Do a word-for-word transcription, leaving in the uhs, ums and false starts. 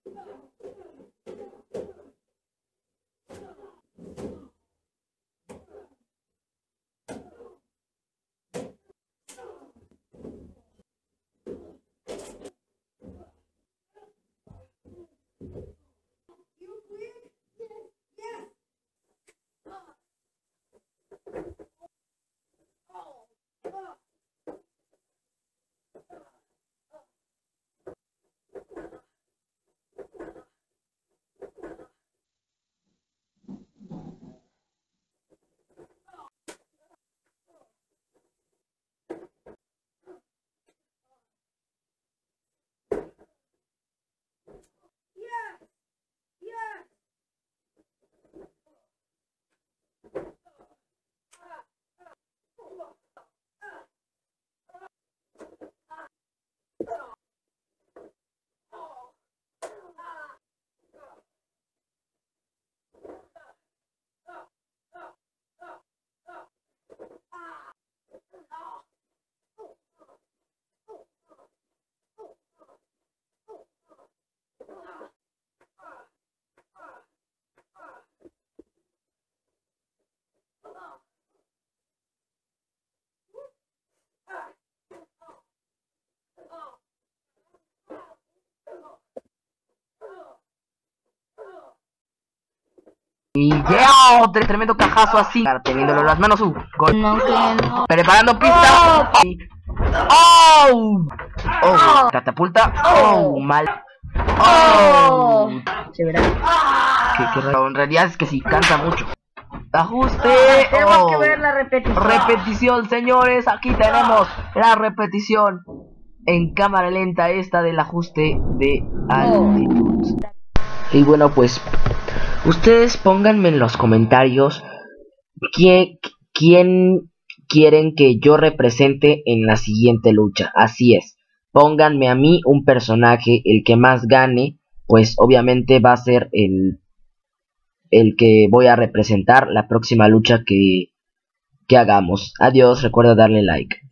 Y yeah, otro tremendo cajazo así, teniéndolo en las manos. Uh, gol. No, que no. Preparando pista. Oh, oh, catapulta. Oh, mal. Oh, Se verá. que, que en realidad es que sí, cansa mucho. Ajuste. Tenemos Oh. que ver la repetición. Repetición, señores. Aquí tenemos la repetición en cámara lenta esta del ajuste de altitud. Y bueno, pues ustedes pónganme en los comentarios quién, quién quieren que yo represente en la siguiente lucha. Así es, pónganme a mí un personaje, el que más gane, pues obviamente va a ser el, el que voy a representar la próxima lucha que, que hagamos. Adiós, recuerda darle like.